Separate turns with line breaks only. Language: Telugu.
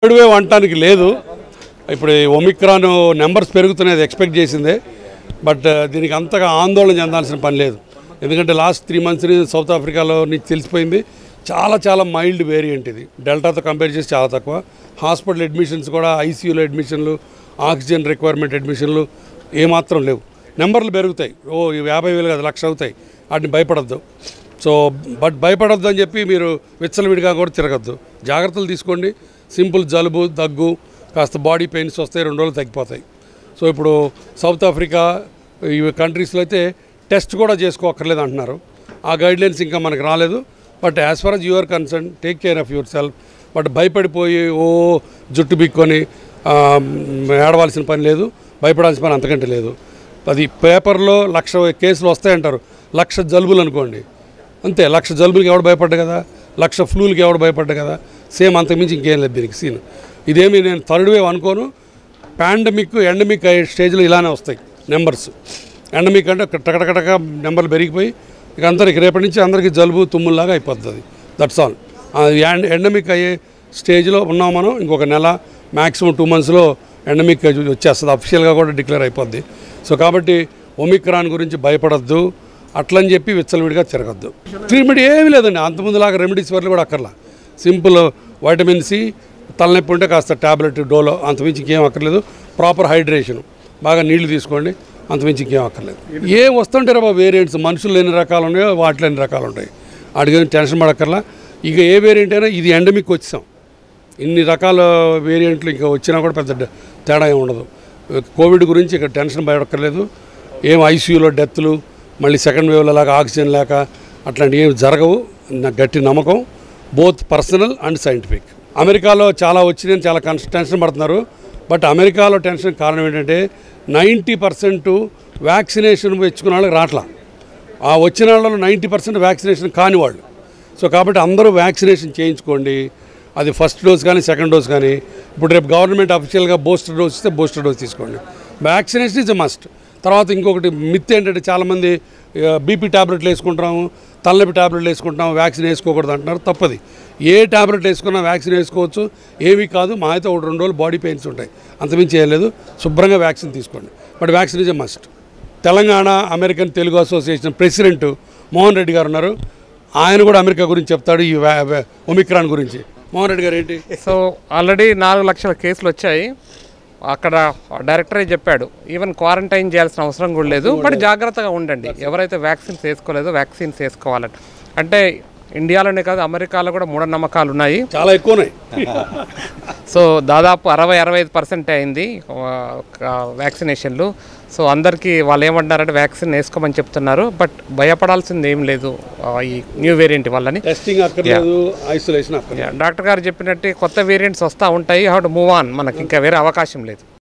థర్డ్ వేవ్ అంటానికి లేదు. ఇప్పుడు ఒమిక్రాన్ నెంబర్స్ పెరుగుతున్నది ఎక్స్పెక్ట్ చేసిందే. బట్ దీనికి అంతగా ఆందోళన చెందాల్సిన పని లేదు. ఎందుకంటే లాస్ట్ 3 months సౌత్ ఆఫ్రికాలో నుంచి తెలిసిపోయింది చాలా మైల్డ్ వేరియంట్ ఇది. డెల్టాతో కంపేర్ చేసి చాలా తక్కువ. హాస్పిటల్ అడ్మిషన్స్ కూడా ఐసీయూలో అడ్మిషన్లు, ఆక్సిజన్ రిక్వైర్మెంట్ అడ్మిషన్లు ఏమాత్రం లేవు. నెంబర్లు పెరుగుతాయి. 50,000 కాదు 1,00,000 అవుతాయి. వాటిని భయపడద్దు. సో బట్ భయపడద్దు అని చెప్పి మీరు విచ్చలవిడిగా కూడా తిరగద్దు. జాగ్రత్తలు తీసుకోండి. సింపుల్ జలుబు, దగ్గు, కాస్త బాడీ పెయిన్స్ వస్తాయి, 2 రోజులు తగ్గిపోతాయి. సో ఇప్పుడు సౌత్ ఆఫ్రికా ఈ కంట్రీస్లో అయితే టెస్ట్ కూడా చేసుకోక్కర్లేదు అంటున్నారు. ఆ గైడ్లైన్స్ ఇంకా మనకు రాలేదు. But as far as you are concerned, take care of yourself. But భయపడిపోయి జుట్టు బిక్కొని ఏడవలసిన పని లేదు, భయపడాల్సిన పని అంతకంటే లేదు. అది పేపర్లో 1,00,000 కేసులు వస్తాయంటారు. 1,00,000 జలుబులు అనుకోండి, అంతే. 1,00,000 జలుబులకి ఎవడు భయపడ్డా కదా, 1,00,000 ఫ్లూలకి ఎవడు భయపడ్డా కదా. సేమ్ అంతకుమించి ఇంకేం లేదు దీనికి సీన్. ఇదేమి నేను థర్డ్ వేవ్ అనుకోను. పాండమిక్ ఎండమిక్ అయ్యే స్టేజ్లో ఇలానే వస్తాయి నెంబర్స్. ఎండమిక్ అంటే టకటకటక నెంబర్లు పెరిగిపోయి ఇక అందరికి రేపటి నుంచి అందరికీ జలుబు తుమ్ముల్లాగా అయిపోతుంది. That's all. ఎండమిక్ అయ్యే స్టేజ్లో ఉన్నాం మనం. ఇంకొక నెల మ్యాక్సిమం 2 monthsలో ఎండమిక్ వచ్చేస్తుంది. అఫీషియల్గా కూడా డిక్లేర్ అయిపోద్ది. సో కాబట్టి ఒమిక్రాన్ గురించి భయపడద్దు. అట్లని చెప్పి విచ్చలవిడిగా తిరగద్దు. ట్రీట్మెంట్ ఏమీ లేదండి. అంతకుముందులాగా రెమెడీస్ వరకు కూడా అక్కర్లా. సింపుల్ వైటమిన్ సి, తలనొప్పి ఉంటే కాస్త ట్యాబ్లెట్ డోలో, అంతమించి ఇంకేం అక్కర్లేదు. ప్రాపర్ హైడ్రేషన్, బాగా నీళ్లు తీసుకోండి, అంతమించి ఇంకేం అక్కర్లేదు. ఏం వస్తుంటారో బాబు వేరియంట్స్, మనుషులు ఎన్ని రకాలు ఉన్నాయో వాటిలో ఎన్ని రకాలు ఉంటాయి. అడిగిన టెన్షన్ పడక్కర్లా. ఇక ఏ వేరియంట్ అయినా ఇది ఎండమిక్ వచ్చాం. ఇన్ని రకాల వేరియంట్లు ఇంకా వచ్చినా కూడా పెద్ద తేడా ఏమి ఉండదు. కోవిడ్ గురించి ఇక్కడ టెన్షన్ పడక్కర్లేదు. ఏం ఐసీయూలో డెత్లు, మళ్ళీ సెకండ్ వేవ్లో లాగా ఆక్సిజన్ లేక అట్లాంటివి ఏమి జరగవు. నాకు గట్టి నమ్మకం, బోత్ పర్సనల్ అండ్ సైంటిఫిక్. అమెరికాలో చాలా వచ్చినాయని చాలా టెన్షన్ పడుతున్నారు. బట్ అమెరికాలో టెన్షన్ కారణం ఏంటంటే 90% వ్యాక్సినేషన్ తెచ్చుకున్న వాళ్ళకి రాట్లా. ఆ వచ్చిన వాళ్ళలో 90% వ్యాక్సినేషన్ కాని వాళ్ళు. సో కాబట్టి అందరూ వ్యాక్సినేషన్ చేయించుకోండి. అది ఫస్ట్ డోస్ కానీ సెకండ్ డోస్ కానీ. ఇప్పుడు రేపు గవర్నమెంట్ అఫీషియల్గా బూస్టర్ డోస్ ఇస్తే బూస్టర్ డోస్ తీసుకోండి. Vaccination is a must. తర్వాత ఇంకొకటి మిత్ ఏంటంటే చాలామంది బీపీ ట్యాబ్లెట్లు వేసుకుంటాము, తలనొప్పి ట్యాబ్లెట్లు వేసుకుంటాము, వ్యాక్సిన్ వేసుకోకూడదు అంటున్నారు. తప్పది. ఏ ట్యాబ్లెట్ వేసుకున్నా వ్యాక్సిన్ వేసుకోవచ్చు, ఏమీ కాదు. మా అయితే 1-2 రోజులు బాడీ పెయిన్స్ ఉంటాయి, అంతమించి ఏం లేదు. శుభ్రంగా వ్యాక్సిన్ తీసుకోండి. But vaccine is a must. Telangana American Telugu association president Mohan Reddy గారు ఉన్నారు. ఆయన కూడా అమెరికా గురించి చెప్తాడు, ఈ ఒమిక్రాన్ గురించి. మోహన్ రెడ్డి గారు ఏంటి?
సో ఆల్రెడీ 4 లక్షల కేసులు వచ్చాయి. అక్కడ డైరెక్టరే చెప్పాడు ఈవెన్ క్వారంటైన్ చేయాల్సిన అవసరం కూడా లేదు. బట్ జాగ్రత్తగా ఉండండి. ఎవరైతే వ్యాక్సిన్స్ వేసుకోలేదో వ్యాక్సిన్స్ వేసుకోవాలంట. అంటే ఇండియాలోనే కాదు అమెరికాలో కూడా మూఢనమ్మకాలు ఉన్నాయి,
చాలా ఎక్కువ ఉన్నాయి.
సో దాదాపు 60-65% అయింది వ్యాక్సినేషన్లు. సో అందరికీ వాళ్ళు ఏమంటున్నారంటే వ్యాక్సిన్ వేసుకోమని చెప్తున్నారు. బట్ భయపడాల్సింది ఏం లేదు ఈ న్యూ వేరియంట్ వల్లని.
టెస్టింగ్ అక్కర్లేదు, ఐసోలేషన్ అక్కర్లేదు.
డాక్టర్ గారు చెప్పినట్టు కొత్త వేరియంట్స్ వస్తూ ఉంటాయి. How to move on. మనకి ఇంకా వేరే అవకాశం లేదు.